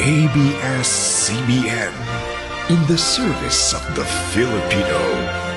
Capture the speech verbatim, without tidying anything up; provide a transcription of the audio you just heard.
A B S C B N, in the service of the Filipino.